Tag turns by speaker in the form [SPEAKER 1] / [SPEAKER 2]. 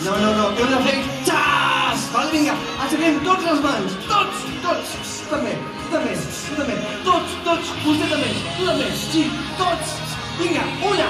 [SPEAKER 1] No, heu de fer xas! Vale, vinga, aixequem tots les mans, tots! Tu també, tots, vostè també, tu també, sí, tots! Vinga, una,